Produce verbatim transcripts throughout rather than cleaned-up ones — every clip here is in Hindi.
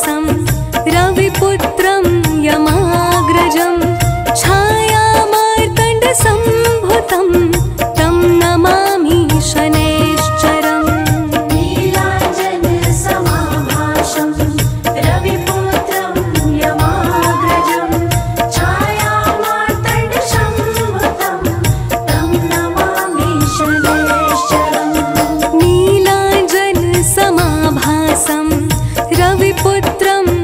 समाभासं रविपुत्रं यमाग्रजं छायामार्तण्डसम्भुतं तं नमामि शनैश्चरम्। नीलाञ्जनसमाभासं रविपुत्रं यमाग्रजं छायामार्तण्डसम्भुतं तं नमामि शनैश्चरम्। नीलाञ्जनसमाभासं रविपुत्रं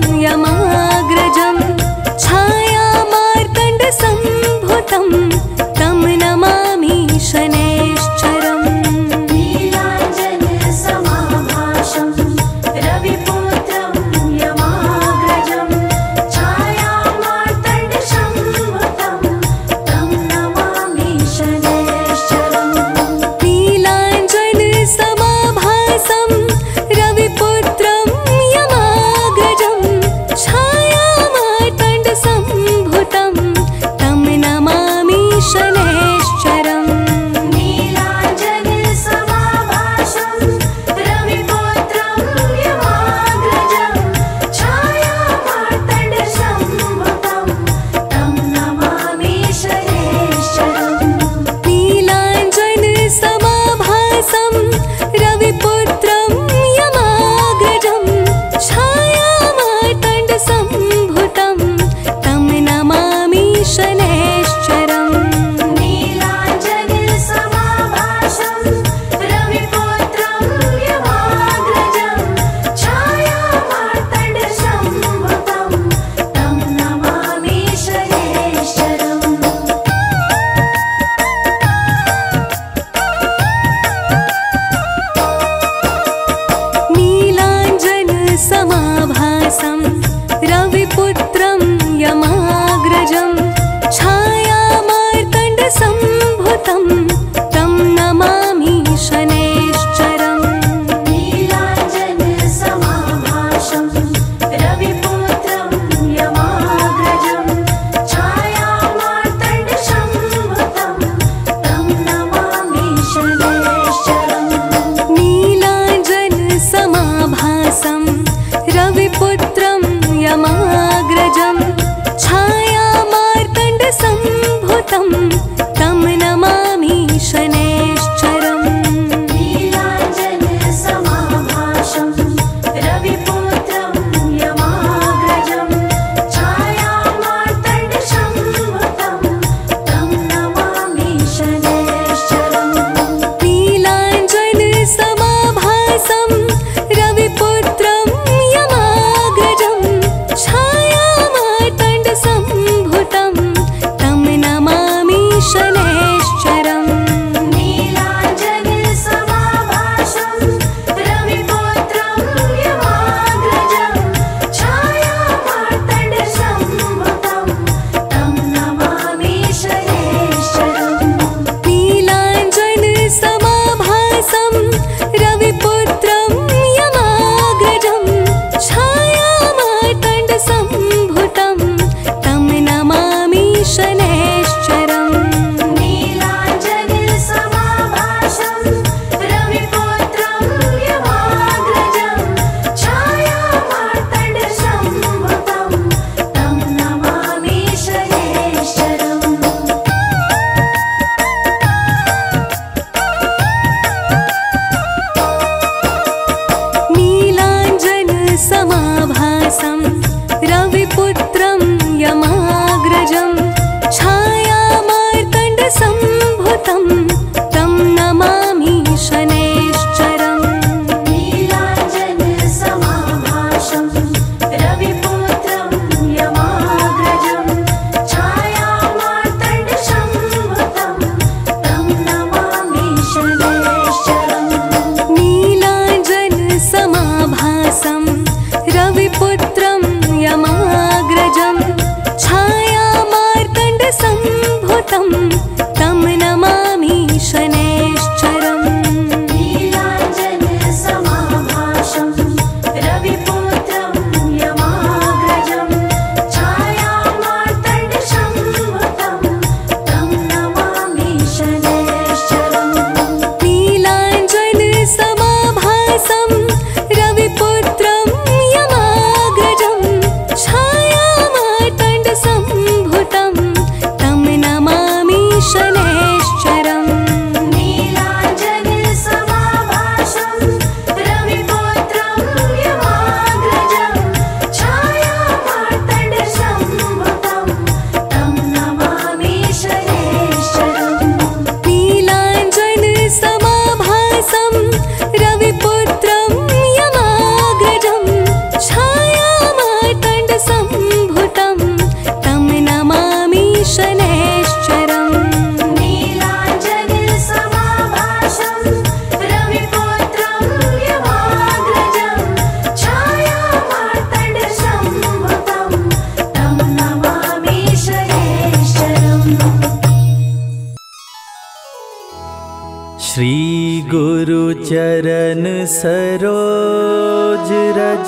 चरण सरोज रज,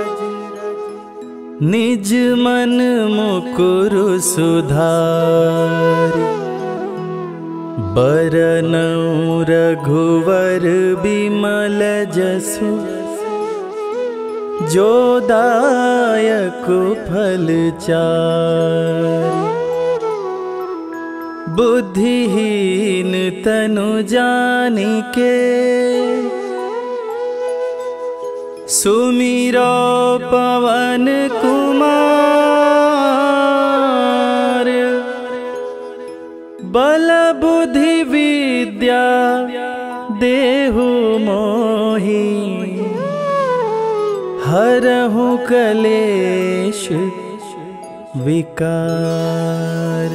निज मन मुकुर सुधारि। बरनउँ रघुवर बिमल जसु, जो दायक फल चारि। बुद्धिहीन तनु जानिके, सुमिरो पवन कुमार। बल बुद्धि विद्या देहु मोहि, हरहु कलेश विकार।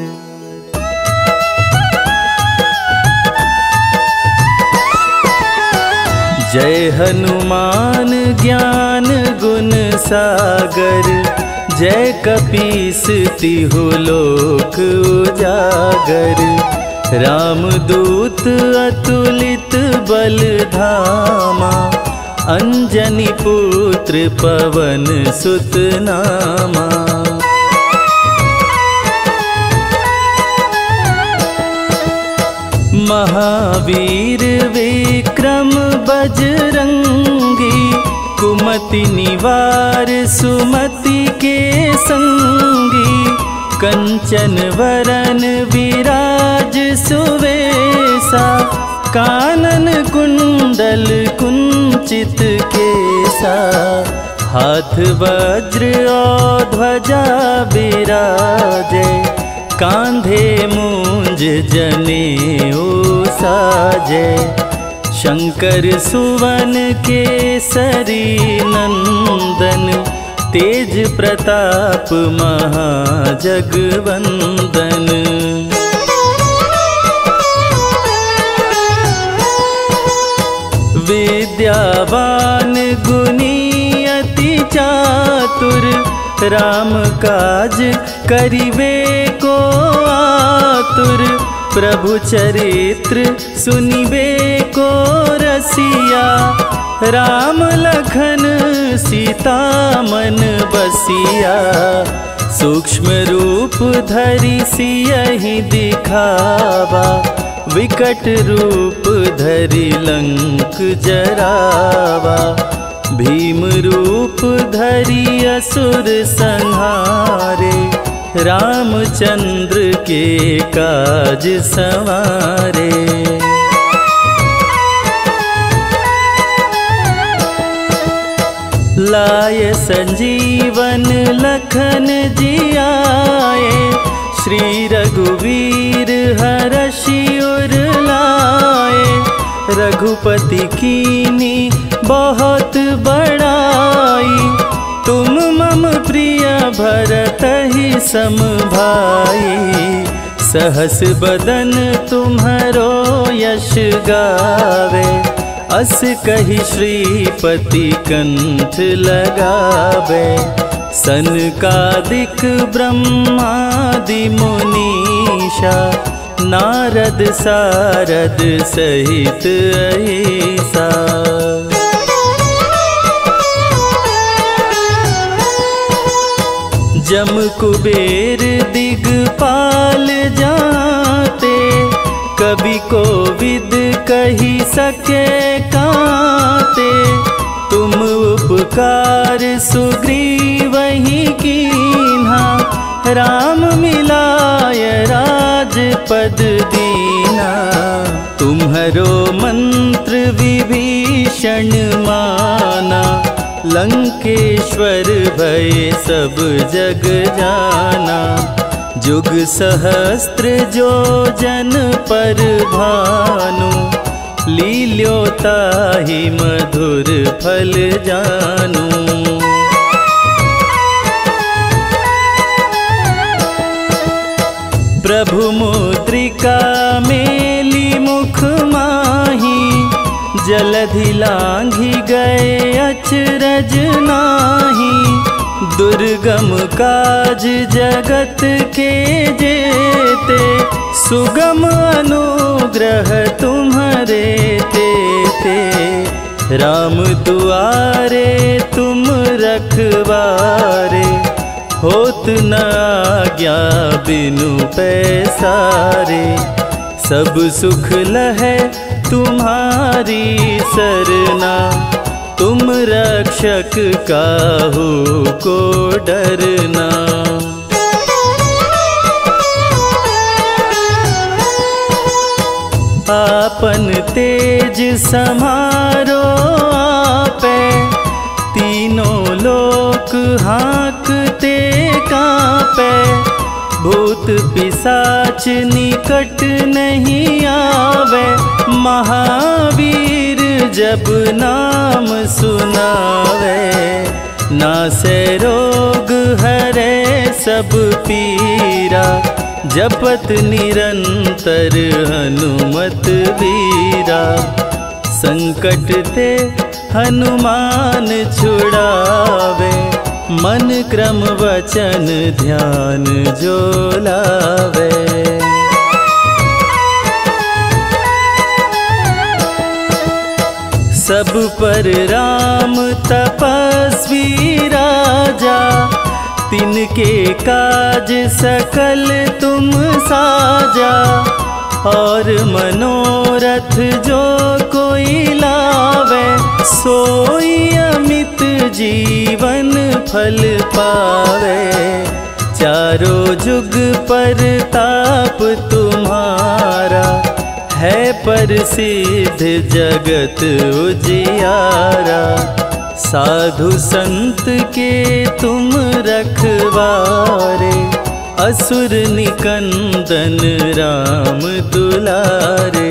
जय हनुमान ज्ञान गुण सागर, जय कपीस तिहु लोक उजागर। रामदूत अतुलित बल धामा, अंजनी पुत्र पवन सुत नामा। महावीर विक्रम बजरंगी, कुमति निवार सुमति के संगी। कंचन वरन विराज सुवेसा, कानन कुंडल कुंचित केसा। हाथ वज्र और ध्वजा बिराजे, कांधे मूंज जनेऊ साजे। शंकर सुवन केसरी नंदन, तेज प्रताप महाजगवंदन। विद्यावान गुणी अति चातुर, राम काज करिवे को आतुर। प्रभु चरित्र सुनिबे को रसिया, राम लखन सीता मन बसिया। सूक्ष्म रूप धरि सियहि दिखावा, विकट रूप धरि लंक जरावा। भीम रूप धरि असुर संहारे, रामचंद्र के काज सवारे। लाय संजीवन लखन जियाए, श्री रघुवीर हरषि उर लाए। रघुपति कीनी बहुत बड़ाई, तुम मम प्रिय भरतहि सम भाई। सहस बदन तुम्हरो यश गावे, अस कहि श्रीपति कंठ लगावे। सनकादिक ब्रह्मादि मुनीषा, नारद सारद सहित अहिसा। जम कुबेर दिगपाल जाते, कवि कोविद कही सके काते। तुम उपकार सुग्रीवहि कीन्हा, राम मिलाय राजपद दीना। तुम्हरो मंत्र विभीषण माना, लंकेश्वर भय सब जग जाना। जुग सहस्त्र जो जन पर भानु, लील्योताहि मधुर फल जानू। प्रभु मुद्रिका मेली मुख माही, जलधि लांघि गए अचरज नाही। दुर्गम काज जगत के जेते, सुगम अनुग्रह तुम्हारे ते ते राम दुआरे तुम रखवारे। होत न आज्ञा बिनु पैसारे। सब सुख लहै तुम्हारी सरना। तुम रक्षक काहू को डरना। आपन तेज समारो आपे। तीनों लोक हाँकते कांपे। भूत पिशाच निकट नहीं आवे। महावीर जब नाम सुनावे। नासे रोग हरे सब पीरा। जपत निरंतर हनुमत बीरा। संकट ते हनुमान छुड़ावे। मन क्रम वचन ध्यान जो लावे। सब पर राम तपस्वी राजा। तिनके काज सकल तुम साजा। और मनोरथ जो कोई लावे। सोई अमित जीवन फल पावे। चारों जुग पर ताप तुम्हारा। है प्रसिद्ध जगत उजियारा। साधु संत के तुम रखवारे। असुर निकंदन राम दुलारे।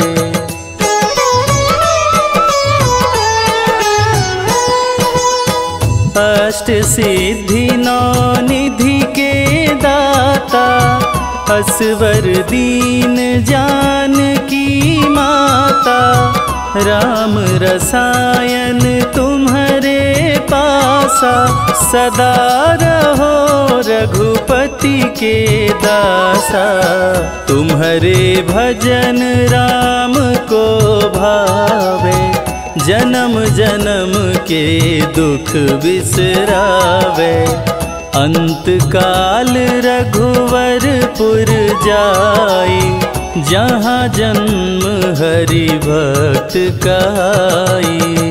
अष्ट सिद्धि नौ निधि के दाता। असवर दीन जानकी माता। राम रसायन तुम्हारे पासा। सदा रहो रघुपति के दासा। तुम्हारे भजन राम को भावे। जन्म जन्म के दुख बिसरावे। अंत काल रघुवरपुर जाई। जहाँ जन्म हरि भक्त कहाई।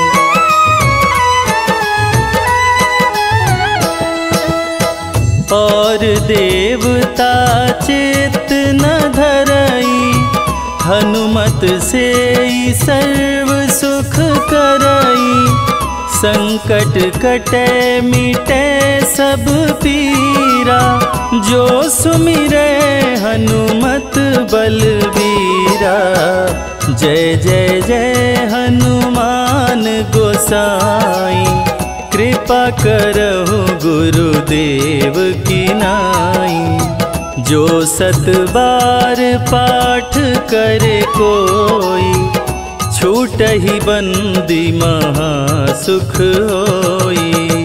और देवता चित्त न धरई। हनुमत से सर्व सुख करई। संकट कटे मिटे सब पीरा। जो सुमिरे हनुमत बलबीरा। जय जय जय हनुमान गोसाई। कृपा करहु गुरुदेव की नाई। जो सत बार पाठ करे कोई। छूट ही बंदी महा सुख होई।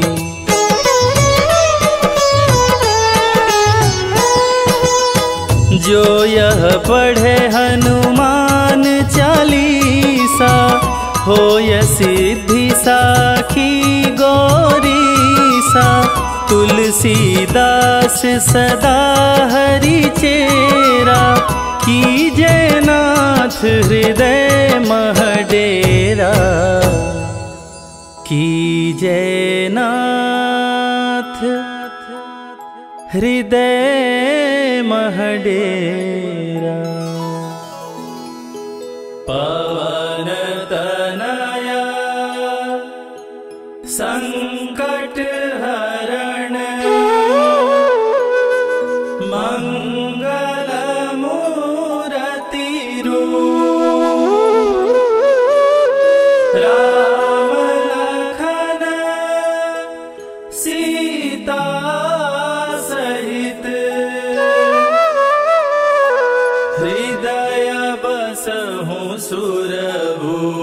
जो यह पढ़े हनुमान चालीसा। होय सिद्धि साखी गौरीसा। तुलसीदास सदा हरि चेरा। कीजय नाथ हृदय मह डेरा। कीजय नाथ हृदय मह डेरा। पवन तनया संकट हरण। मंगल मूरति रूप। राम लखन सीता सहित। हृदय बसहु सुरभूप।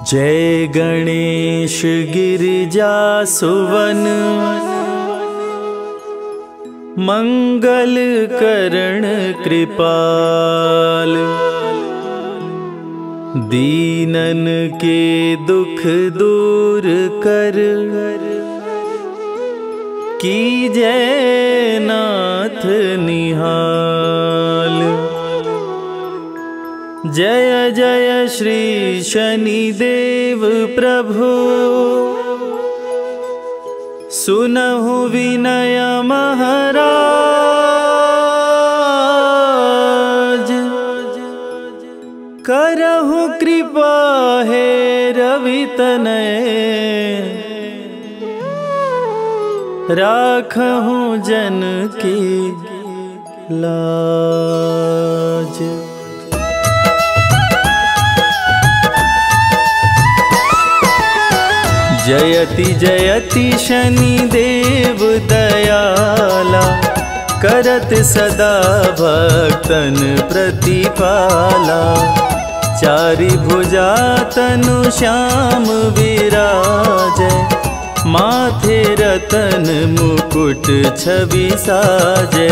जय गणेश गिरिजा सुवन मंगल करण कृपाल। दीनन के दुख दूर कर कीजय नाथ निहाल। जय जय श्री शनिदेव प्रभु सुनहु विनय महाराज। करहु कृपा हे रवि तनय राखहु जन की लाज। जयति जयति शनिदेव दयाला करत सदा भक्तन प्रतिपाला। चारि भुजा तनु श्याम विराजै माथे रतन मुकुट छवि साजै।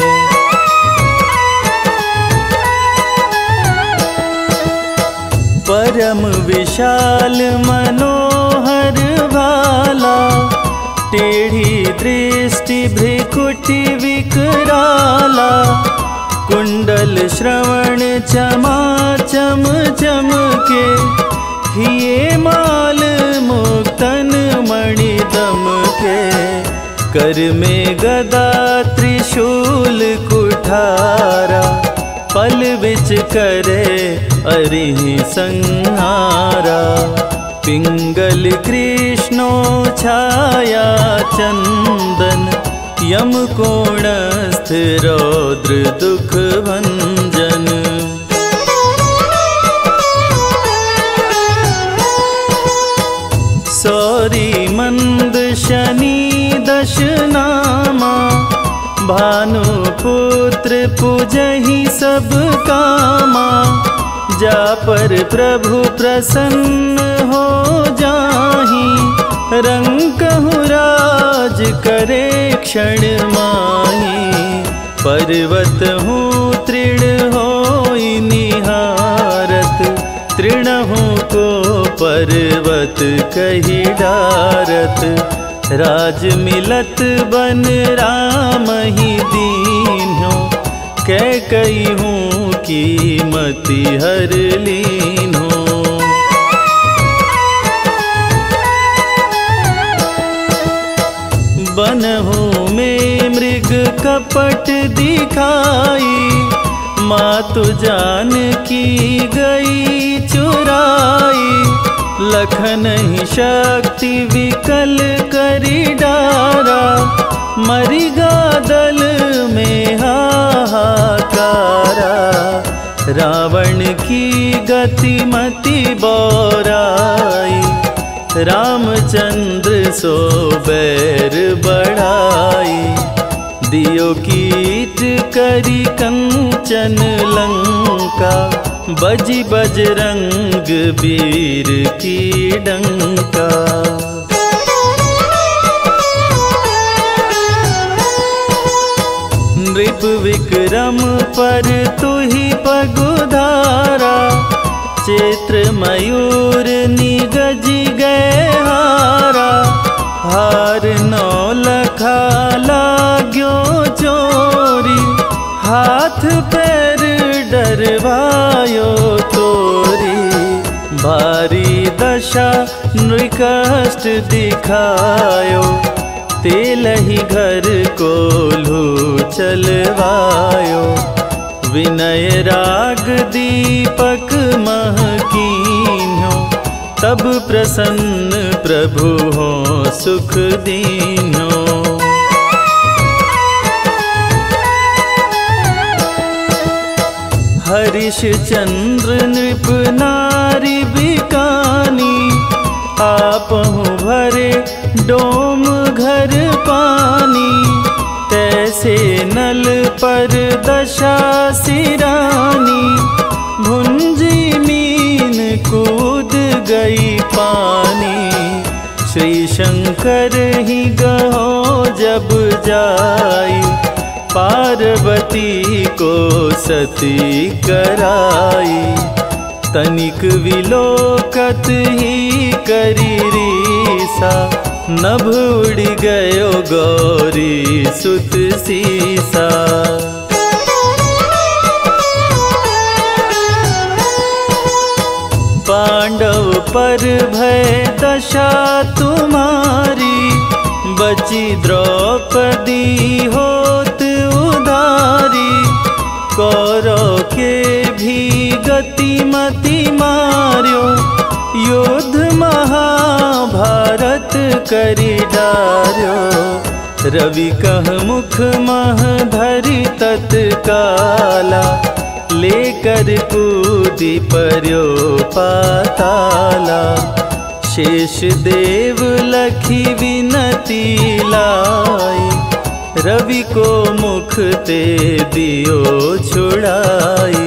परम विशाल मनोहर भाला टेढ़ी दृष्टि भ्रिकुटि विकराला। कुंडल श्रवण चमाचम चमके हिये माल मुक्तन मणि दमके। कर में गदा त्रिशूल कुठारा पल बिच करे अरिहि संहारा। पिंगल कृष्णो छाया चंदन यम कोणस्थ रौद्र दुख भंजन। सौरी मंद शनि दश नामा भानु पुत्र पूजहि सब कामा। जा पर प्रभु प्रसन्न हो जाहि रंकहु राज करे क्षण माहि। पर्वत हूँ तृण होई निहारत तृणहु को पर्वत कहि डारत। राज मिलत बन राम ही दीन्हो कै कई हूँ कीमति हर लीन्हो। बनहु में मृग कपट दिखाई मातु जान की गई चुराई। लखन ही शक्ति विकल करी डारा मरी गादल में हाहाकारा। रावण की गति मति बोराई रामचंद्र सो बैर बढ़ाई। दियो कीट करी कंचन लंका बजी बजरंग वीर की डंका। नृप विक्रम पर तुहि पगुधारा चित्र मयूर निगजी गए हारा। हार नौ लखा लाग्यो चोरी हाथ पैर डरवायो तोरी। भारी दशा नृकष्ट दिखायो तेलहि घर कोल्हू चलवायो। विनय राग दीपक महकीन्हो तब प्रसन्न प्रभु हो सुख दीन्हो। हरिश चंद्र नृप नारी बिकानी आपहु भरे डोम घर पानी। तैसे नल पर दशा सिरानी भुंजी मीन कूद गई श्री शंकर ही गहो जब जाई, पार्वती को सती कराई। तनिक विलोकत ही करी रीसा, नभ उड़ गयो गौरी सुत सीसा। पांडव पर भय दशा तुम्हारी, बची द्रौपदी होत उधारी। कौरव के भी गति मति मार्यो, युद्ध महाभारत करी डार्यो। रवि कह मुख मह धरि तत्काला, लेकर कूदी पर्यो पाताला। शेष देव लखी विनती लाई, रवि को मुख ते दियो छुड़ाई।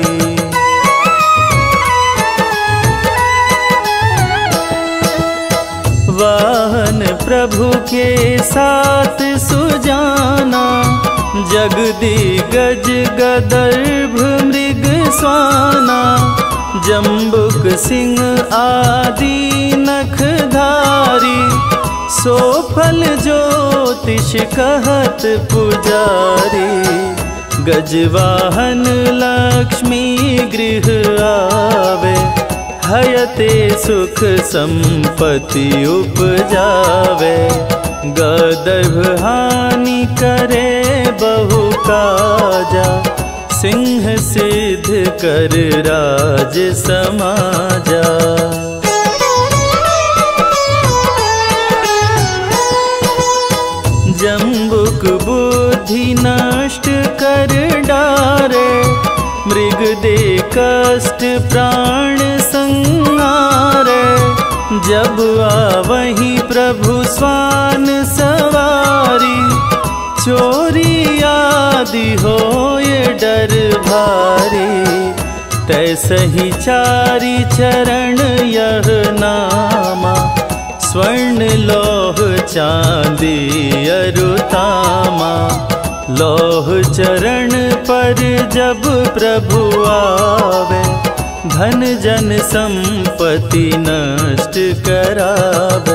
वाहन प्रभु के साथ सुजाना, जगदिगज गदर्भ मृग स्वाना। जम्बुक सिंह आदि नखधारी, सो फल ज्योतिष कहत पुजारी। गजवाहन लक्ष्मी गृह आवे, हयते सुख संपत्ति उपजावे। गदर्भ हानि करे बहु काजा, सिंह सिद्ध कर राज समाजा। जम्बुक बुद्धि नष्ट कर डारे, मृग दे कष्ट प्राण संहारे। जब आवहीं प्रभु स्वान सवारी, चोरी आदि होए डर भारी। तैसही चारि चरण यह नामा, स्वर्ण लौह चांदी अरुतामा। लौह चरण पर जब प्रभु आवे, धन जन संपत्ति नष्ट करावे।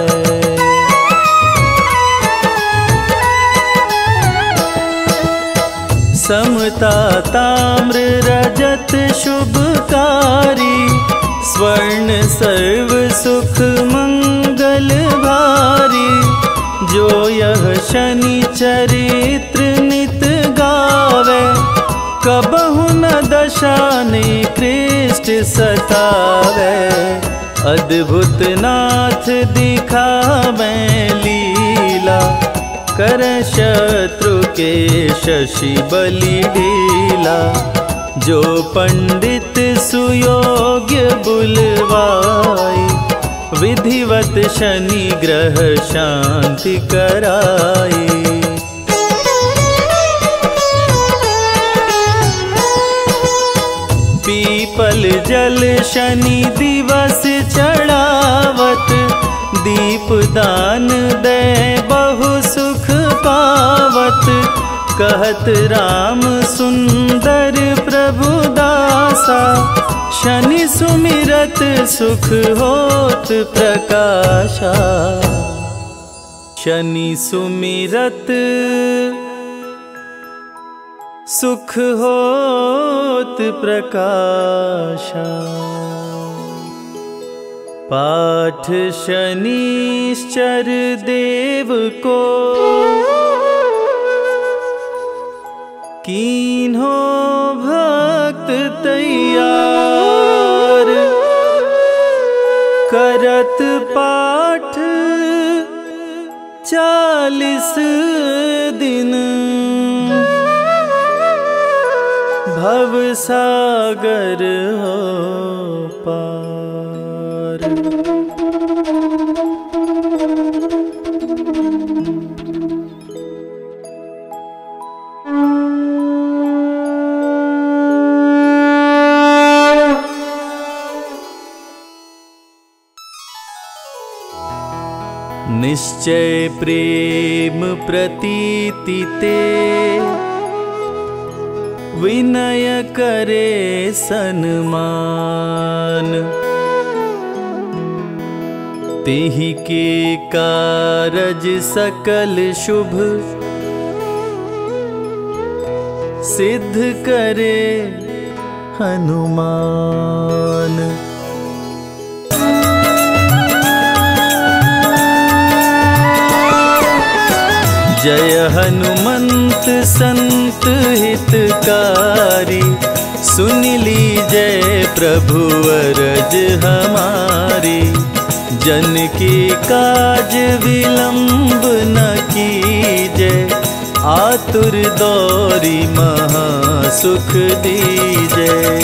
समता ताम्र रजत शुभकारी, स्वर्ण सर्व सुख मंगल भारी। जो यह शनि चरित्र नित गावे, कबहु न दशा निकृष्ट सतावे। अद्भुत नाथ दिखावे लीला, कर शत्रु के शशि बलि ढीला। जो पंडित सुयोग्य बुलवाई, विधिवत शनि ग्रह शांति कराई। पीपल जल शनि दिवस चढ़ावत, दीप दान दे बहु सुख पावत। कहत राम सुंदर प्रभु दासा, शनि सुमिरत सुख होत प्रकाशा। शनि सुमिरत सुख होत प्रकाशा। पाठ शनिश्चर देव को, कीन्हो भक्त तैयार। करत पाठ चालीस दिन, भव सागर हो पार। निश्चय प्रेम प्रतीति ते विनय करे सन्मान। तेहि के कारज सकल शुभ सिद्ध करे हनुमान। जय हनुमंत संत हितकारी, सुन लीजय प्रभु अरज हमारी। जन की काज विलंब न कीजय, आतुर दौरी महा सुख दीजय।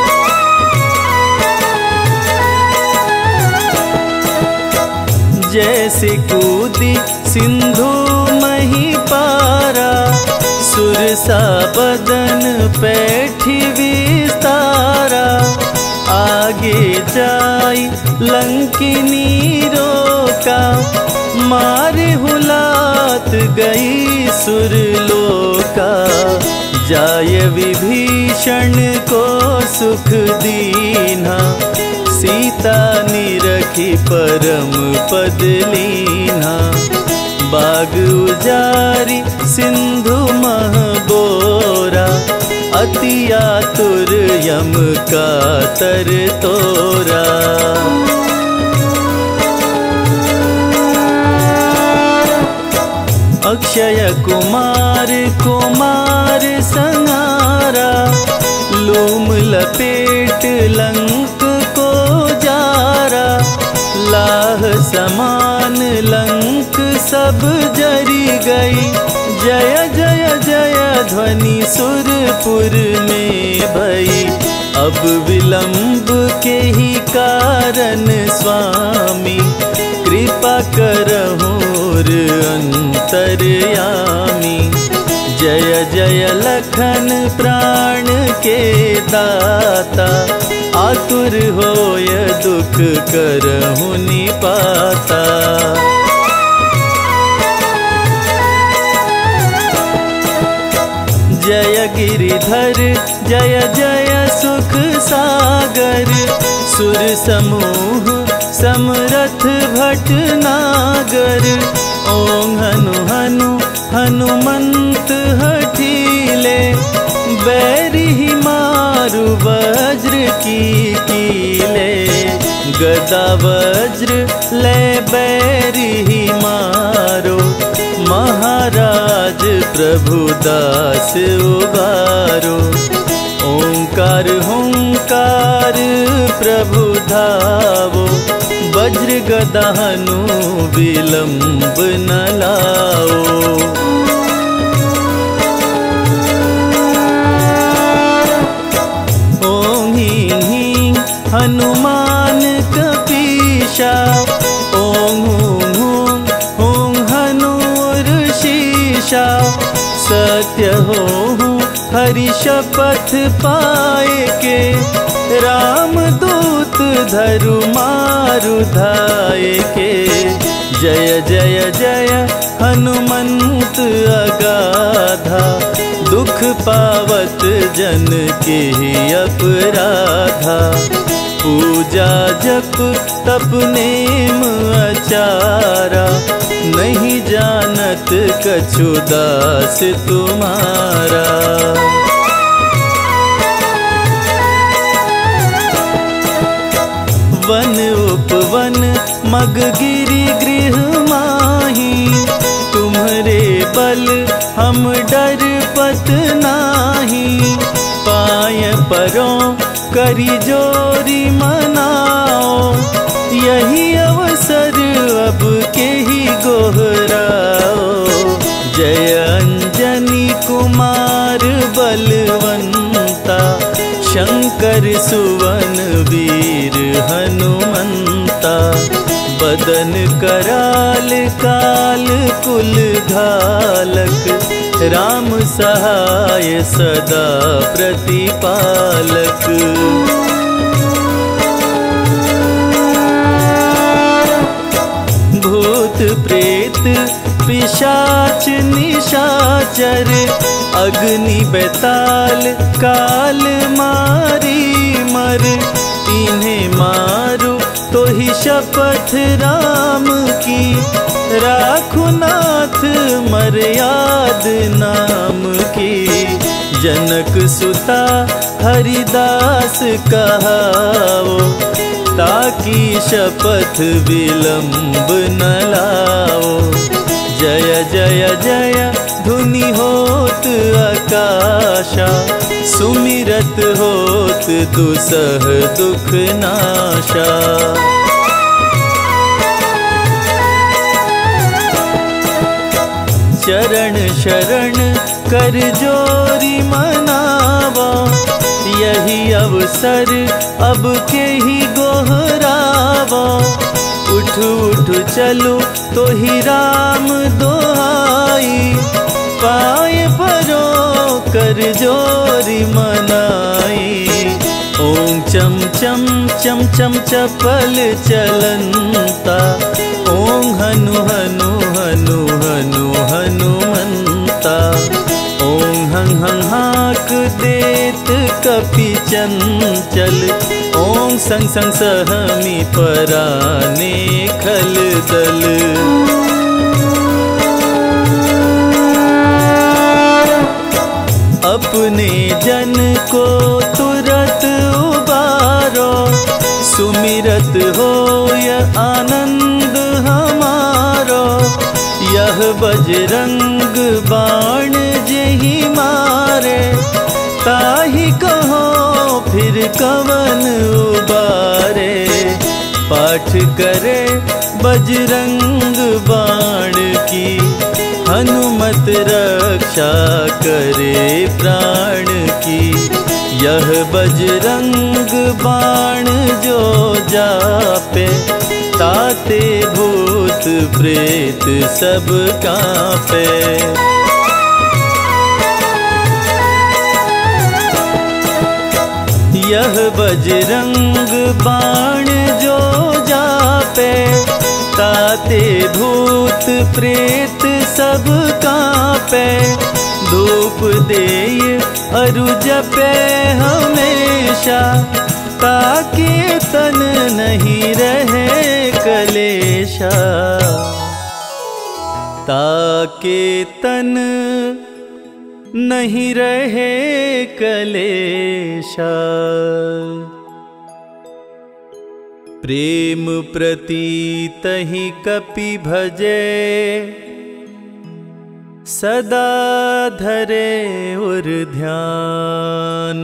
जैसे कूदी सिंधु मही पारा, सुरसा बदन पैठी विस्तारा। आगे जाई लंकिनी रोका, मारे हुलात गई सुरलोका। जाय विभीषण को सुख दीना, सीता निरखी परम पद लीना। बाग उजारी सिंधु मह बोरा, अति आतुर यम का तर तोरा। अक्षय कुमार कुमार संहारा, लूम लपेट लंक को जारा। लाह समान लंक सब जरी गई, जय जय जय ध्वनि सुरपुर में भई। अब विलंब के ही कारण स्वामी, कृपा करहुर अंतर्यामी। जय जय लखन प्राण के दाता, आतुर होय दुख करहु निपाता। जय गिरिधर जय जय सुख सागर, सुर समूह समरथ भटनागर। ओम हनु हनु हनुमंत हठीले, बैरी मारु वज्र की कीले। गदा वज्र ले बैरी मारो, महाराज प्रभु दास उबारो। ओंकार हुंकार प्रभु धावो, वज्र गदा हनु विलंब न लाओ। ओं हीं हीं हनुमान कपीशा, ओं हूं हूं हूं हनुर शीशा। सत्य हो हरि शपथ पाए के, राम दूत धरु मारु धाये के। जय जय जय हनुमंत अगाधा, दुख पावत जन के अपराधा। पूजा जप तप नेम अचारा, नहीं जानत कछु दास तुम्हारा। वन उपवन मग गिरि गृह माही, तुम्हरे बल हम डर पत नाही। पाय परों करी जोरी मनाओ, यही अवसर अब के ही गोहराओ। जय अंजनी कुमार बलवंता, शंकर सुवन वीर हनुमंता। बदन कराल काल कुल घालक, राम सहाय सदा प्रतिपालक। भूत प्रेत पिशाच निशाचर अग्नि बेताल काल मारी मर। इन्हें मारो तो ही शपथ राम की, राखो नाथ मर्याद नाम की। जनक सुता हरिदास कहाओ, ताकि शपथ विलंब न लाओ। जय जय जय धुनि होत आकाशा, सुमिरत होत दुसह दुख नाशा। चरण शरण कर जोरी मनावा, यही अवसर अब के ही गोहरावा। उठ उठ चलो तो ही राम दोहाई, पाए परो कर जोरी मनाई। ओम चम चम चम चम चपल चलंता, ओम हनु हनु हनु हनु हनुमंता। ओम हं हं हाक देत कपि चंचल, ओम संग संग सहमी पराने खल दल। अपने जन को तुरत उबारो, सुमिरत होय आनंद हमारो। यह बजरंग बाण जेहि मारे, ताहि कहो फिर कवन उबारे। पाठ करे बजरंग बाण की, हनुमत रक्षा करे प्राण की। यह बजरंग बाण जो जापे, ताते भूत प्रेत सब कांपे। यह बजरंग बाण जो जापे, ताते भूत प्रेत सब कांपे। धूप देय अरु जपे हमेशा, ताके तन नहीं रहे कलेशा। ताके तन नहीं रहे कलेशा। प्रेम प्रतीत ही कपि भजे, सदा धरे उर ध्यान।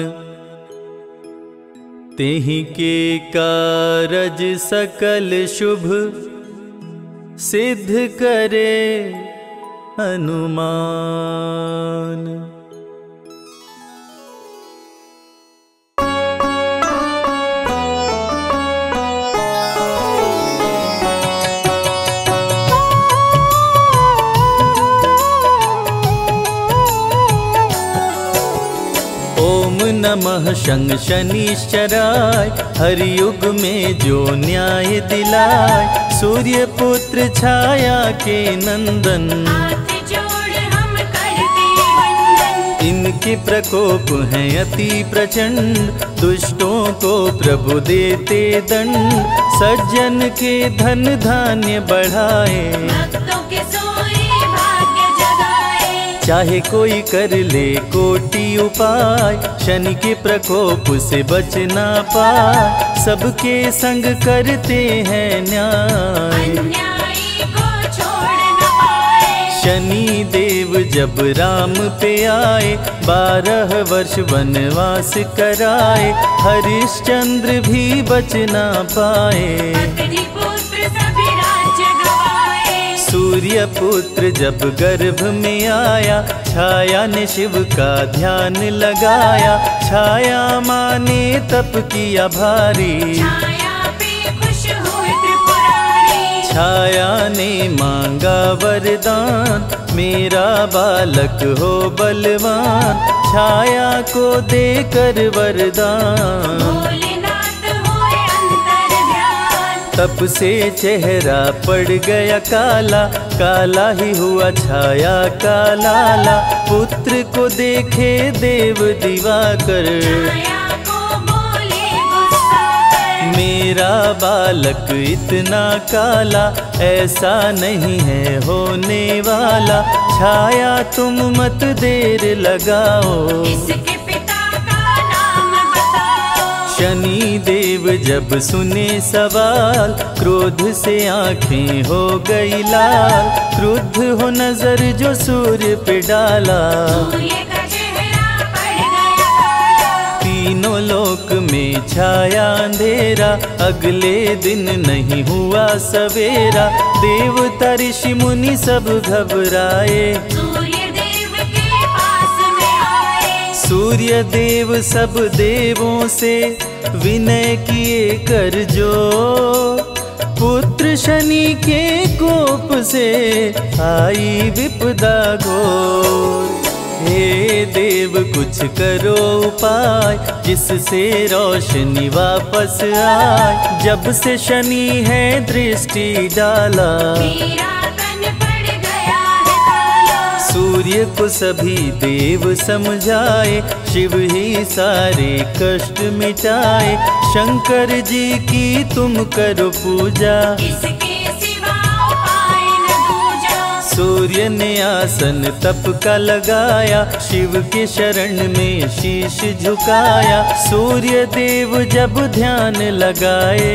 तेहि के कारज सकल शुभ, सिद्ध करे हनुमान। ओम नमः शं शनिश्चराय, हरि युग में जो न्याय दिलाय। सूर्य पुत्र छाया के नंदन, हाथ जोड़ हम करते वंदन। इनके प्रकोप हैं अति प्रचंड, दुष्टों को प्रभु देते दंड। सज्जन के धन धान्य बढ़ाए, भक्तों के सोए भाग्य जगाए। चाहे कोई कर ले कोटि उपाय, शनि के प्रकोप से बच ना पाए। सबके संग करते हैं न्याय, अन्यायी को छोड़ न पाए। शनि देव जब राम पे आए, बारह वर्ष वनवास कराए। हरिश्चंद्र भी बच ना पाए, अत्रि पुत्र सभी राज्य गवाए। सूर्य पुत्र जब गर्भ में आया, छाया ने शिव का ध्यान लगाया। छाया माने तप किया भारी, छाया पे खुश हुए त्रिपुरारी। छाया ने मांगा वरदान, मेरा बालक हो बलवान। छाया को देकर वरदान, भोलेनाथ हुए अंतर ध्यान। तप से चेहरा पड़ गया काला, काला ही हुआ छाया का लाला। पुत्र को देखे देव दिवाकर, छाया को बोले गुस्सा कर। मेरा बालक इतना काला, ऐसा नहीं है होने वाला। छाया तुम मत देर लगाओ, इसके पिता का नाम बताओ। शनि देव जब सुने सवाल, क्रोध से आंखें हो गई लाल। क्रुद्ध हो नजर जो सूर्य पे डाला, सूर्य का चेहरा पड़ गया काला। तीनों लोक में छाया अंधेरा, अगले दिन नहीं हुआ सवेरा। देवता ऋषि मुनि सब घबराए, सूर्य देव के पास में आए। सूर्य देव सब देवों से विनय किए कर जो। पुत्र शनि के कोप से आई विपदा घोर। हे देव कुछ करो उपाय, जिससे रोशनी वापस आए। जब से शनि है दृष्टि डाला, मेरा तन पड़ गया है काला। सूर्य को सभी देव समझाए, शिव ही सारे कष्ट मिटाए। शंकर जी की तुम करो पूजा, इसके सिवा उपाय न दूजा। सूर्य ने आसन तप का लगाया, शिव के शरण में शीश झुकाया। सूर्य देव जब ध्यान लगाए,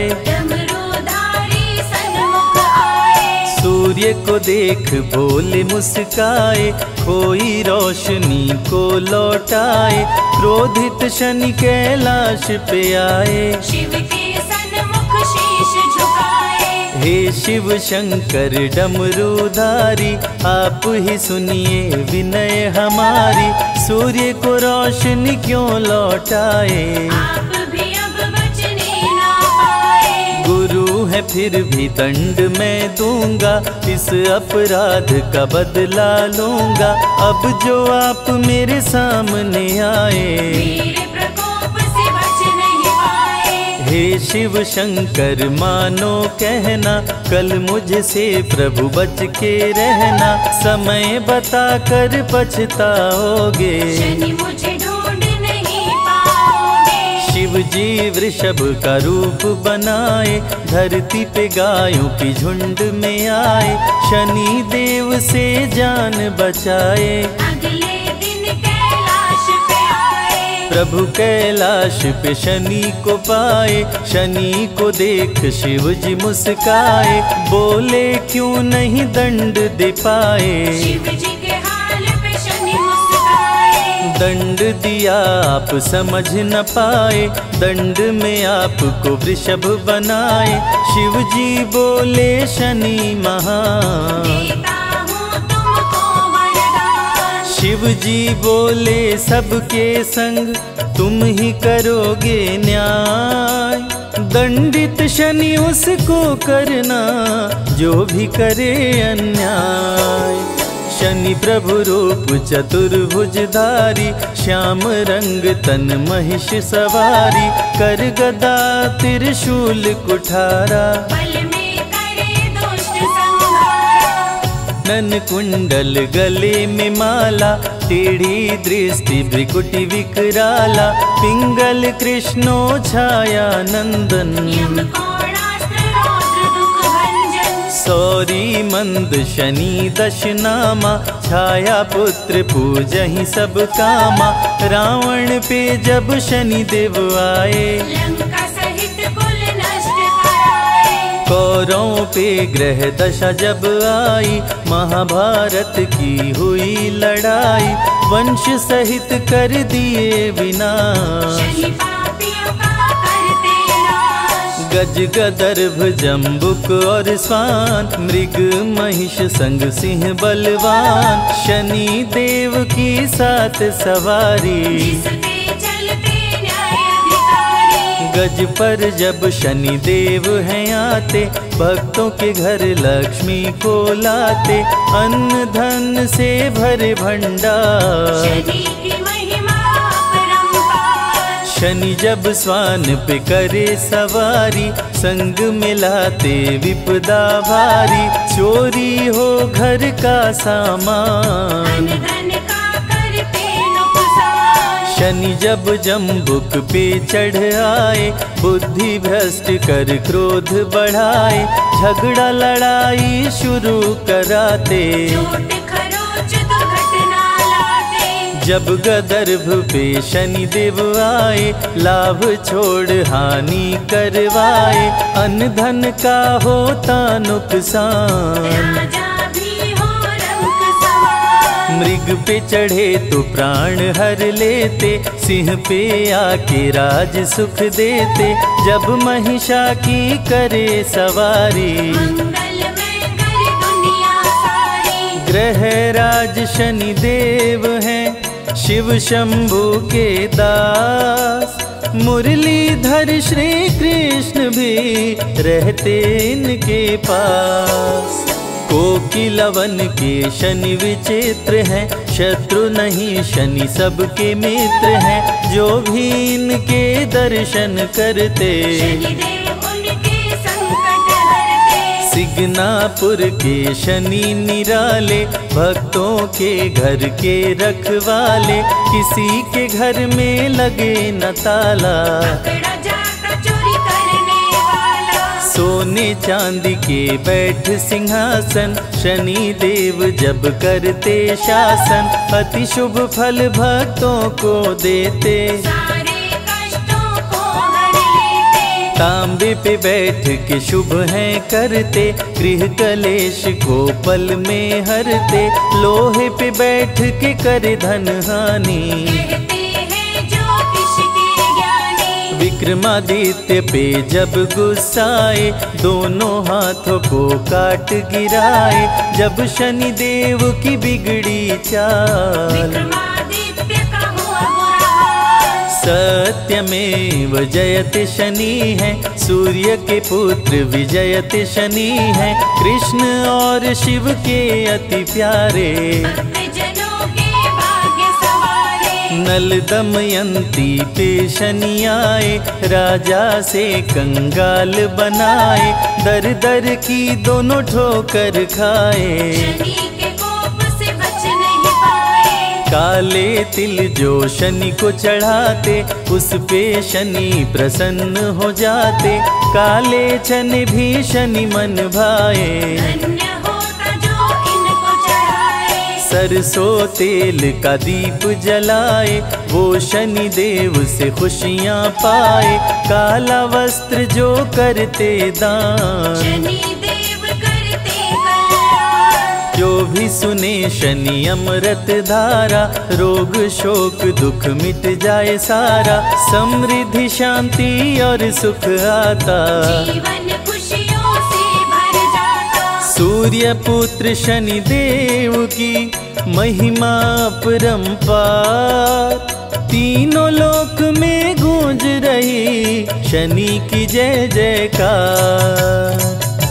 डमरूधारी सन्मुख आए। सूर्य को देख भोले मुस्काए, खोई रोशनी को लौटाए। क्रोधित शनि कैलाश पे आए, शिव के सन्मुख शीश झुकाए। हे शिव शंकर डमरूधारी, आप ही सुनिए विनय हमारी। सूर्य को रोशनी क्यों लौटाए, आप भी अब बचने ना पाए। गुरु है फिर भी दंड मैं दूंगा, इस अपराध का बदला लूंगा। अब जो आप मेरे सामने आए, मेरे प्रकोप से बच नहीं पाए। हे शिव शंकर मानो कहना, कल मुझसे प्रभु बच के रहना। समय बता कर पछताओगे, शनि मुझे ढूंढ नहीं पाओगे। शिव जी वृषभ का रूप बनाए, धरती पे गायों की झुंड में आए। शनि देव से जान बचाए, अगले दिन कैलाश पे आए। प्रभु कैलाश पे शनि को पाए। शनि को देख शिव जी मुस्काए, बोले क्यों नहीं दंड दे पाए। शिव जी के हाल पे शनि मुस्काए। दंड दिया आप समझ न पाए, दंड में आपको वृषभ बनाए। शिव जी बोले शनि महान, देता हूँ तुमको वरदान। शिव जी बोले सबके संग तुम ही करोगे न्याय। दंडित शनि उसको करना जो भी करे अन्याय। शनि प्रभु रूप चतुर्भुजधारी, श्याम रंग तन महिष सवारी। कर गदा त्रिशूल कुठारा, बल में करे दुष्ट संहारा। नन कुंडल गले में माला, टेढ़ी दृष्टि भ्रिकुटि विकराला। पिंगल कृष्णो छाया नंदन, यम कोणास्त्र रौद्र दुख भंजन। सौरी मंद शनि दश नामा, छाया पुत्र पूजहि सब कामा। रावण पे जब शनि देव आए, लंका सहित कुल नष्ट कराए। कौरवों पे ग्रह दशा जब आई, महाभारत की हुई लड़ाई। वंश सहित कर दिए विनाश, शनि पापियों का करते नाश। गज गदर्भ जम्बुक और स्वान, मृग महिष संग सिंह बलवान। शनि देव की सात सवारी, जिसपे चलते न्याय अधिकारी। गज पर जब शनि देव हैं आते, भक्तों के घर लक्ष्मी को लाते। अन्न धन से भरे भंडार, शनि की महिमा अपरंपार। शनि जब स्वान पे करे सवारी, संग मिलाते विपदा भारी। चोरी हो घर का सामान, धन का करते नुकसान। शनि जब जम्बुक पे चढ़ आए, बुद्धि भ्रष्ट कर क्रोध बढ़ाए। झगड़ा लड़ाई शुरू कराते, झूठ खरोच दुर्घटना लाते। जब गदर्भ पे शनि देव आए, लाभ छोड़ हानि करवाए। अन्न धन का होता नुकसान, राजा भी हो रंक सवार। मृग पे चढ़े तो प्राण हर लेते, सिंह पे आके राज सुख देते। जब महिषा की करे सवारी, मंगल में कर दुनिया सारी। ग्रह राज शनि देव हैं, शिव शंभु के दास। मुरलीधर श्री कृष्ण भी रहते इनके पास। कोकिलवन के शनि विचित्र हैं, शत्रु नहीं शनि सबके मित्र हैं। जो भी इनके दर्शन करते, शनिदेव उनके संकट हरते। सिगनापुर के शनि निराले, भक्तों के घर के रखवाले। किसी के घर में लगे न ताला, पकड़ा जाता चोरी करने वाला। सोने चांदी के बैठ सिंहासन, शनि देव जब करते शासन। अति शुभ फल भक्तों को देते, सारे कष्टों को हर लेते। तांबे पे बैठ के शुभ हैं करते, गृह कलेश को पल में हरते। लोहे पे बैठ के करे धन हानि, कहते हैं ज्योतिष के ज्ञानी। विक्रमादित्य पे जब गुस्साए, दोनों हाथों को काट गिराए। जब शनि देव की बिगड़ी चाल, विक्रमादित्य का हुआ बुरा हाल। सत्यमेव जयते शनि है, सूर्य के पुत्र विजयते शनि है। कृष्ण और शिव के अति प्यारे, भक्तजनों के भाग्य सवारे। नल दमयंती पे शनि आए, राजा से कंगाल बनाए। दर दर की दोनों ठोकर खाए, शनि के कोप से बच नहीं पाए। काले तिल जो शनि को चढ़ाते, उस पे शनि प्रसन्न हो जाते। काले चने भी शनि मन भाए, धन्य होता जो इनको चढ़ाए। सरसों तेल का दीप जलाए, वो शनि देव से खुशियाँ पाए। काला वस्त्र जो करते दान, शनि देव करते कल्याण। जो भी सुने शनि अमृत धारा, रोग शोक दुख मिट जाए सारा। समृद्धि शांति और सुख आता, जीवन खुशियों से भर जाता। सूर्य पुत्र शनि देव की महिमा परंपार। तीनों लोक में गूंज रही शनि की जय जयकार।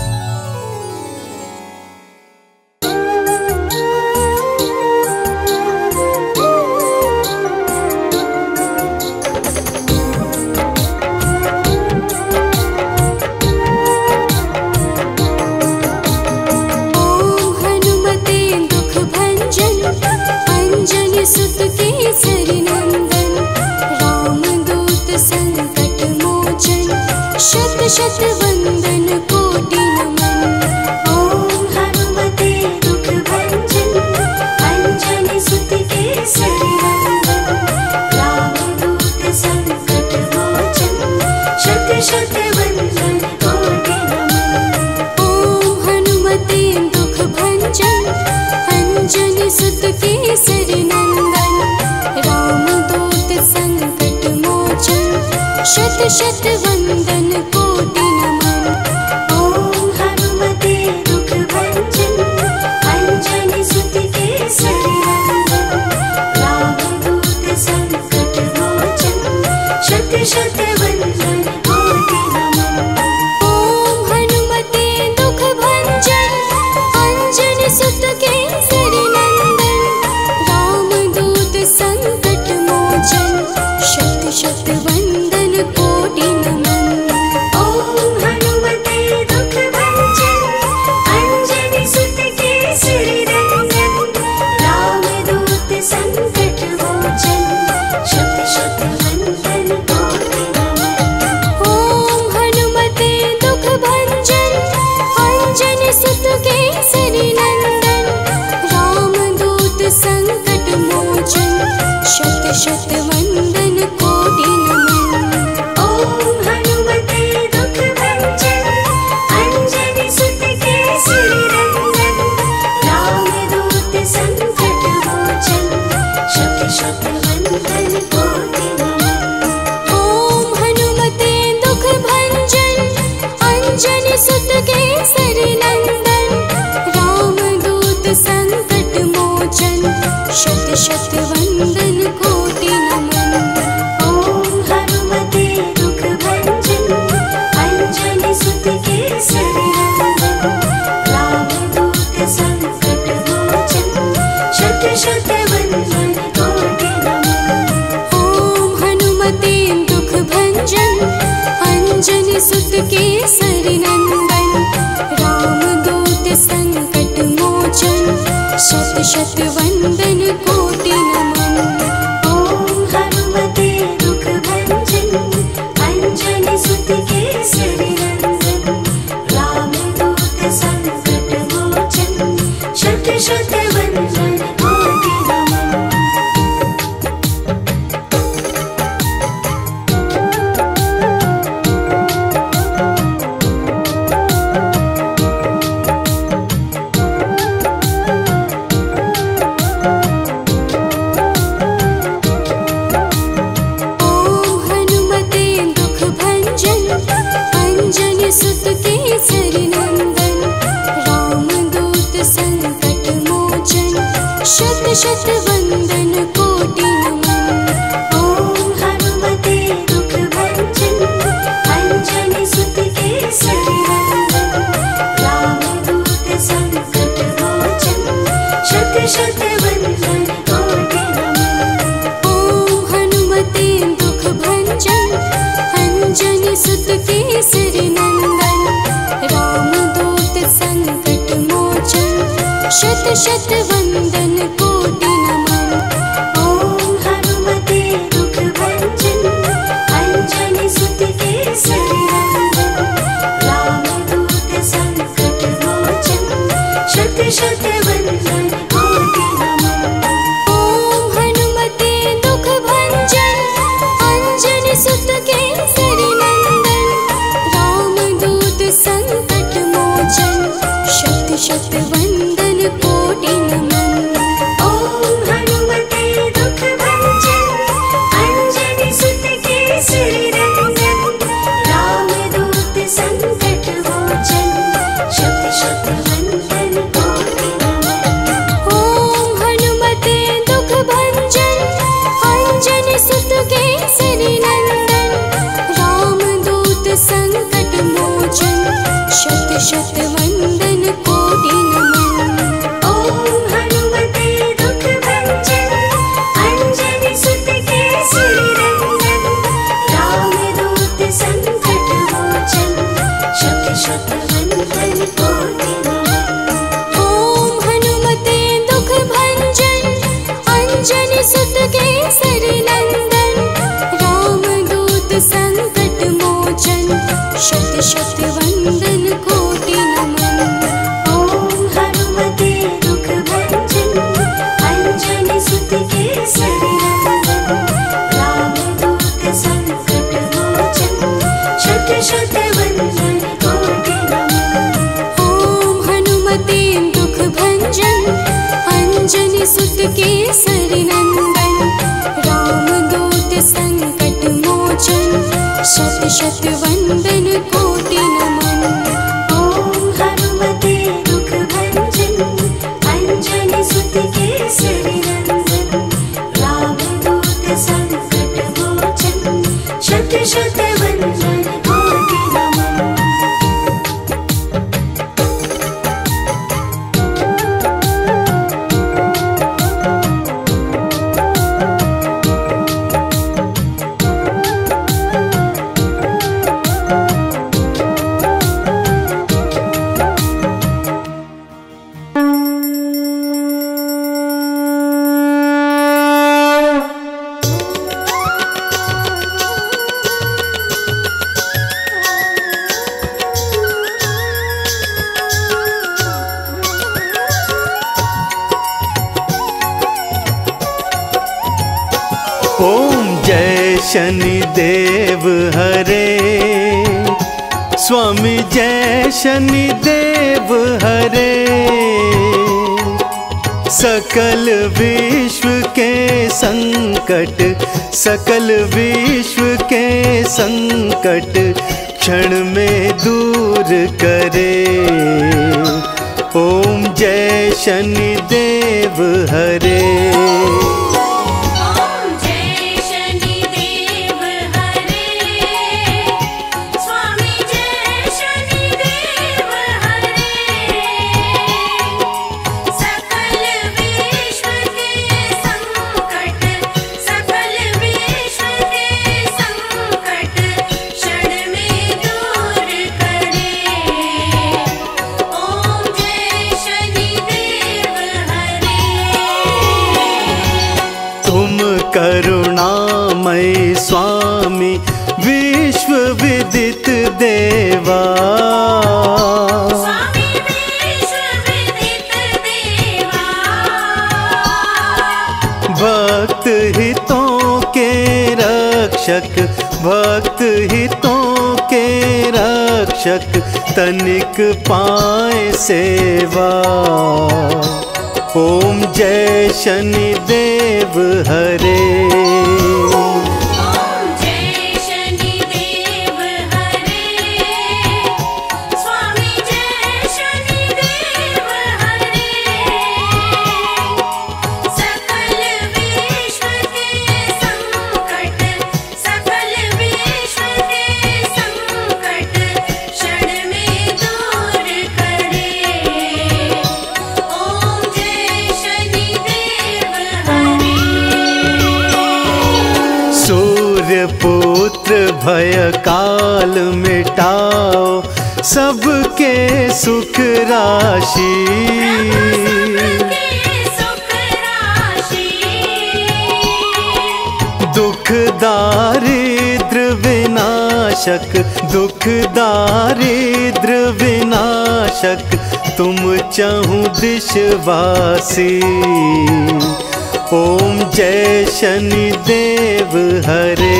सुत केसरी नंदन, रामदूत संकट मोचन। शत शत वंदन कोटि नमन। ओम हनुमते दुख भंजन, अंजनी सुत केसरी नंदन, रामदूत संकट मोचन। शत शत वंदन कोटि नमन। ओम हनुमते दुख भंजन, अंजनी सुत केसरी नंदन, रामदूत संकट मोचन। शत शत वंदन कोटि नमन। ओम हनुमते दुख भंजन, अंजनी सुत केसरी नंदन, रामदूत संकट मोचन। शत शत वंदन कोटि नमन। ओम हनुमते दुख भंजन, अंजनी सुत केसरी नंदन, रामदूत संकट मोचन। शत शत वंदन शत शत वंदन कोटि नमन। ओम हनुमते दुख भंजन अंजनी सुत केसरी नंदन। राम दूत संकट मोचन शत शत वंदन कोटि नमन। ओम हनुमते दुख भंजन अंजनी सुत केसरी नंदन। राम दूत संकट मोचन शत शत वंदन कोटि नमन। ओम हनुमते दुख भंजन अंजनी सुत केसरी नंदन। राम दूत संकट मोचन शत शत वंदन कोटि नमन। ओम हनुमते दुख भंजन अंजनी सुत केसरी नंदन। राम दूत संकट मोचन शत शत वंदन कोटि नमन। ओम हनुमते दुख भंजन अंजनी सुत केसरी नंदन। राम दूत संकट मोचन शत शत वंदन कोटि नमन। ओम हनुमते दुख भंजन अंजनी सुत केसरी नंदन। राम दूत संकट मोचन शत शत वंदन कोटि नमन। ओम हनुमते दुख भंजन अंजनी सुत केसरी नंदन। राम दूत संकट मोचन शत शत वंदन कोटि नमन। ओम हनुमते दुख भंजन अंजनी सुत केसरी नंदन। राम दूत संकट मोचन शत शत वंदन कोटि नमन। ओम हनुमते दुख भंजन अंजनी सुत केसरी नंदन। राम दूत संकट मोचन शत शत वंदन कोटि नमन। ओम हनुमते दुख भंजन अंजनी सुत केसरी नंदन। राम दूत संकट मोचन शत शत वंदन कोटि नमन। ओम हनुमते दुख भंजन अंजनी सुत केसरी नंदन। राम दूत संकट मोचन शत शत वंदन कोटि नमन। ओम हनुमते दुख भंजन अंजनी सुत केसरी नंदन। राम दूत संकट मोचन शत शत वंदन कोटि नमन। ओम हनुमते दुख भंजन अंजनी सुत केसरी नंदन। राम दूत संकट मोचन शत शत वंदन कोटि नमन। ओम हनुमते दुख भंजन अंजनी सुत केसरी नंदन। राम दूत संकट मोचन शत शत वंदन कोटि नमन। ओम हनुमते दुख भंजन अंजनी सुत केसरी नंदन। राम दूत संकट मोचन शत शत वंदन कोटि नमन। ओम जय शनिदेव हरे, स्वामी जय शनिदेव हरे। सकल विश्व के संकट, सकल विश्व के संकट क्षण में दूर करे। ओम जय शनिदेव हरे। करुणामय स्वामी विश्व विदित देवा। स्वामी विश्व विदित देवा। भक्त हितों के रक्षक, भक्त हितों के रक्षक, तनिक पाए सेवा। ओम जय शनिदेव हरे। ओम जय शनिदेव हरे। स्वामी जय शनिदेव हरे। सकल विश्व के संकट, सकल विश्व के संकट क्षण में दूर करे। ओम जय शनिदेव हरे। सूर्य पुत्र भय काल मिटाओ, सबके सुख राशि। सबके सुख राशि। दुख दारिद्र विनाशक, दुख दारिद्र विनाशक, तुम चहुं दिशवासी। ओम जय शनिदेव हरे।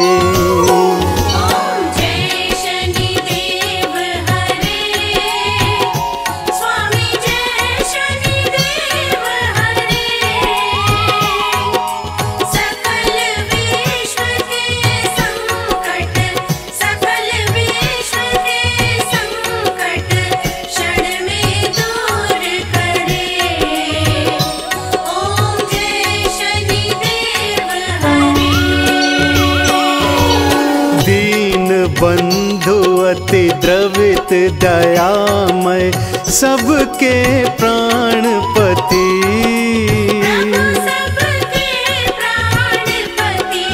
ओम जय शनिदेव हरे। स्वामी जय शनिदेव हरे। सकल विश्व के संकट, सकल विश्व के संकट क्षण में दूर करे। ओम जय शनिदेव हरे। दीन बंधु अति द्रवित दयामय, सबके प्राणपति। सबके प्राणपति।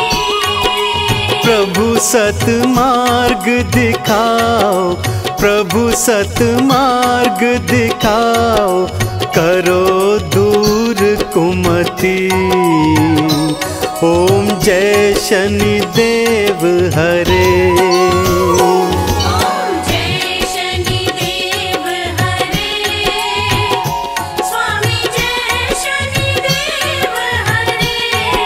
प्रभु सतमार्ग दिखाओ, प्रभु सतमार्ग दिखाओ, करो दूर कुमति। ओम जय शनिदेव हरे। ओम जय शनिदेव हरे। स्वामी जय शनिदेव हरे।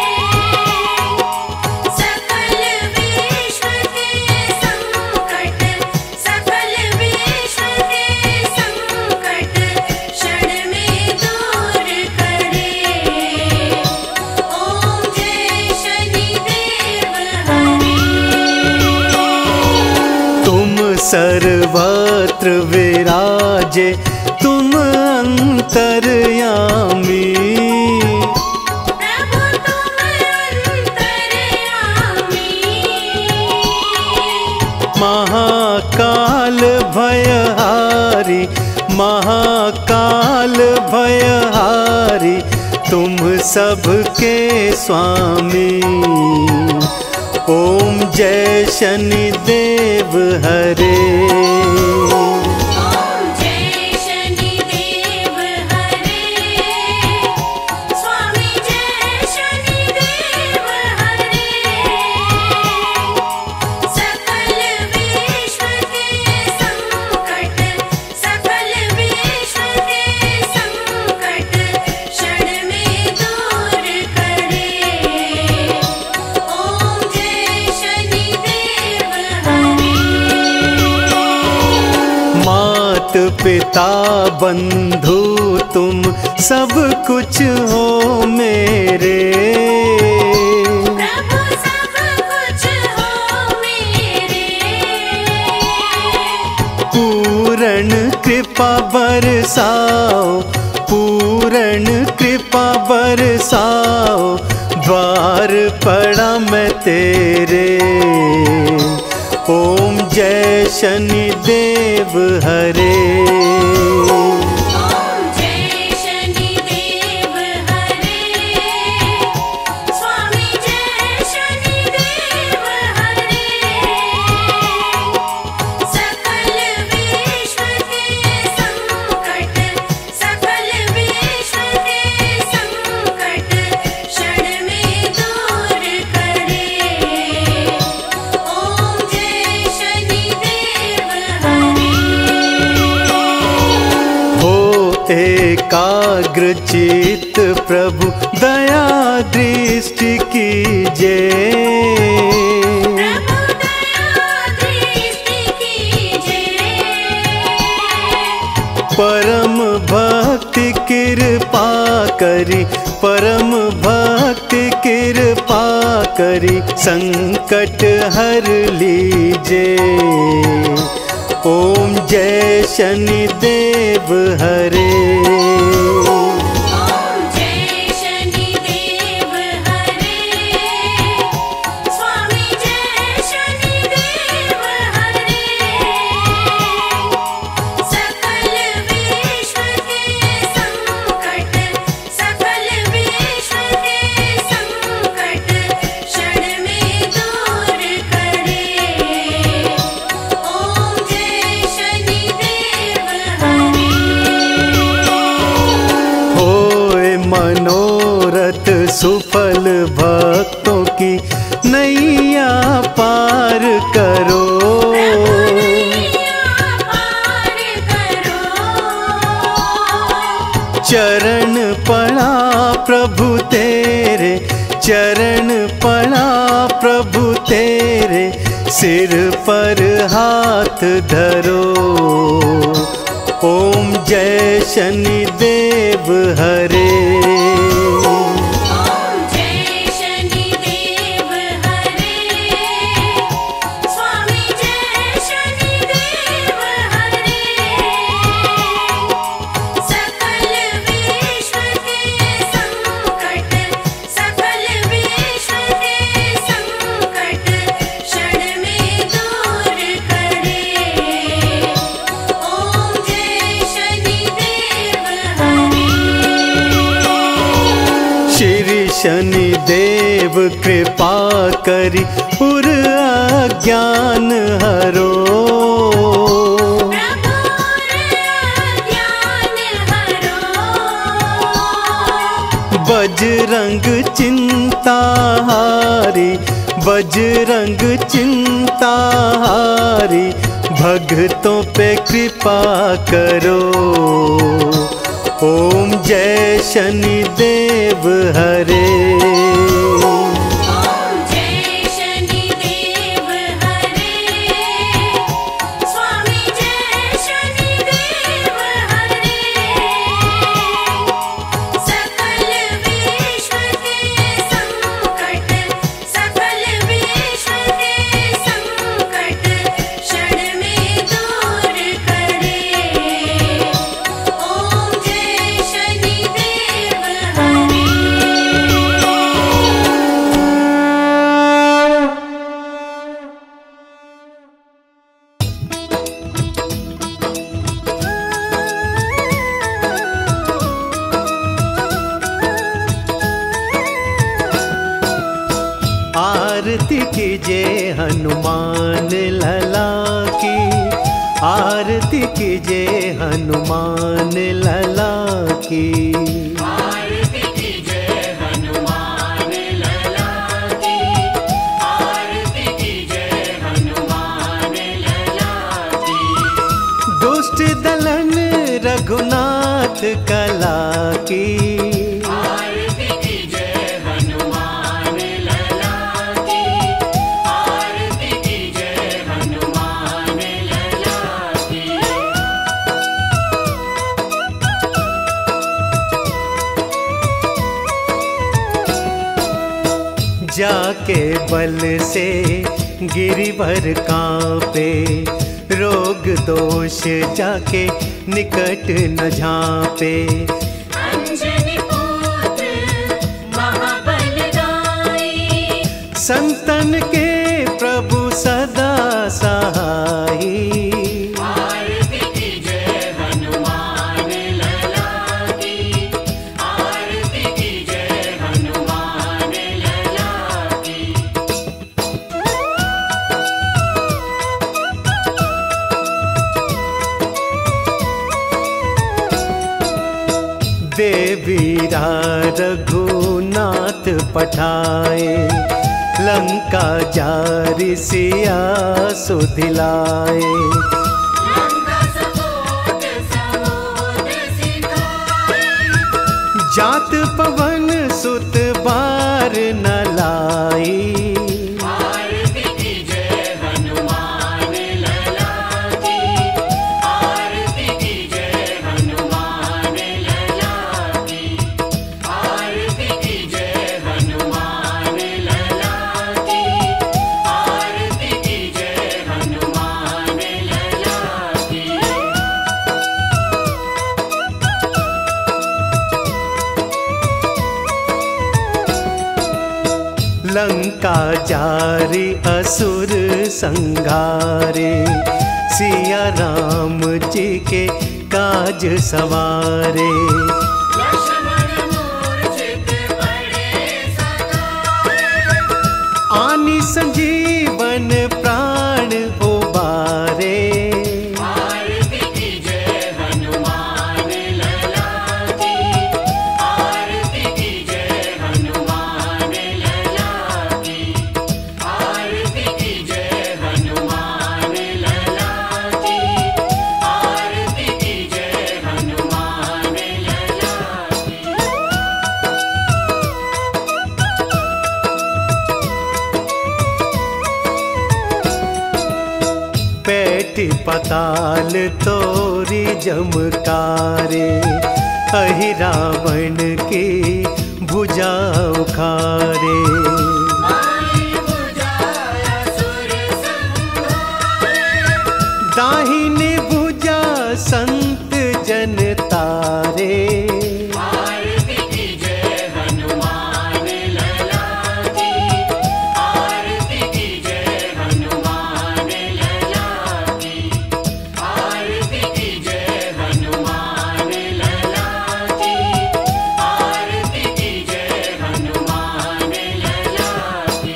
सकल विश्व के संकट, सकल विश्व के संकट क्षण में दूर करे। ओम जय शनिदेव हरे। तुम सर्वत्र विराजे, तुम अंतर्यामी। प्रभु तुम अंतर्यामी। महाकाल भयहारी, महाकाल भयहारी, तुम सबके स्वामी। ओम जय शनिदेव हरे। ओम जय शनिदेव हरे। स्वामी जय शनिदेव हरे। सकल विश्व के संकट, सकल विश्व के संकट क्षण में दूर करे। ओम जय शनिदेव हरे। मात पिता बंधु तुम सब कुछ हो मेरे। प्रभु सब कुछ हो मेरे। पूर्ण कृपा बरसाओ, पूर्ण कृपा बरसाओ, द्वार पड़ा मैं तेरे। ओम जय शनिदेव हरे। ओम जय शनिदेव हरे। स्वामी जय शनिदेव हरे। सकल विश्व के संकट, सकल विश्व के संकट क्षण में एकाग्र चित्त प्रभु दया दृष्टि कीजे। प्रभु दया दृष्टि कीजे। परम भक्ति कृपा करी, परम भक्ति कृपा करी, संकट हर लीजे। ओम जय शनि देव हरे। ओम जय शनि देव हरे। स्वामी जय शनि देव हरे। सकल विश्व के संकट, सकल विश्व के संकट क्षण में दूर करे। ओम जय शनि देव हरे। होए मनोरथ सुफल भक्तों की नैया पार करो। पार करो। चरण पड़ा प्रभु तेरे, चरण पड़ा प्रभु तेरे, सिर पर हाथ धरो। ओम जय शनि देव हरे। ओम जय शनि देव हरे। स्वामी जय शनि देव हरे। सकल विश्व के संकट, सकल विश्व के संकट क्षण में दूर करे। ओम जय शनि देव हरे। श्री शनि देव कृपा करी पुर अज्ञान हरो। ज्ञान हरो। बजरंग चिंता हारी, बजरंग चिंता हारी, भक्तों पे कृपा करो। ओम जय शनि देव हरे। ओम जय शनि देव हरे। स्वामी जय शनि देव हरे। सकल विश्व के संकट, सकल विश्व के संकट क्षण में दूर करे। ओम जय शनि देव हरे। आरती कीजे हनुमान लला की, आरती कीजे हनुमान लला की। आरती कीजे हनुमान लला की। आरती कीजे हनुमान लला की। दुष्ट दलन रघुनाथ कला की। आरती कीजे हनुमान लला की। आरती कीजे हनुमान लला की। जाके बल से गिरिवर कांपे, रोग दोष जाके निकट न झांपे। अंजनी पुत्र महाबलदाई। संतन के प्रभु सदा सहाई। आरती कीजे हनुमान लला की। आरती कीजे हनुमान लला की। देवीरा रघुनाथ पठाए, लंका जारी सिया सुधिलाए। लंका सपोत समुद्र सिखा। जात पवन सुत बार न लाई। आरती कीजे हनुमान लला की, आरती कीजे हनुमान लला की, आरती कीजे हनुमान लला की, आरती कीजे हनुमान लला की। लंका जारी असुर संघारे, सिया राम जी के काज सवारे। लक्ष्मण मूर्छित पड़े सकाए, आनी संजीवन प्राण उबारे। आरती कीजे हनुमान लला की, आरती कीजे हनुमान लला की, आरती कीजे हनुमान लला की, आरती कीजे हनुमान लला की। पेट पताल तोरी जमकारे, अहि रावण की भुजा उखारे। माई बुझाया सुर संहारे, दाहिनी भुजा संत जन तारे। आरती कीजे हनुमान लला की, आरती कीजे हनुमान लला की, आरती कीजे हनुमान लला की, आरती कीजे हनुमान लला की।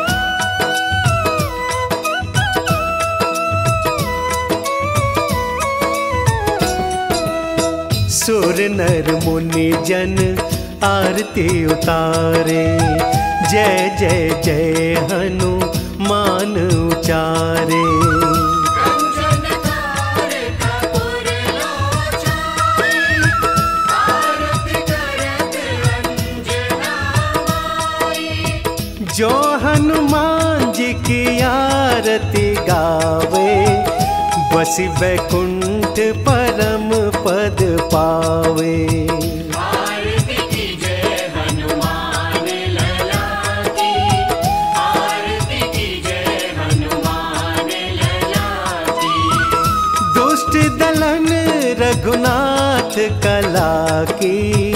सुर नर मुनि जन आरती उतारे, जय जय जय हनुमान उचारे। कंचन थार कपूर लोचन, आरती करत अंजना माई। जो हनुमान जी की आरती गावे, बसी वैकुंठ परम पद पावे। आरती कीजे हनुमान लला की, आरती कीजे हनुमान लला की। दुष्ट दलन रघुनाथ कला की,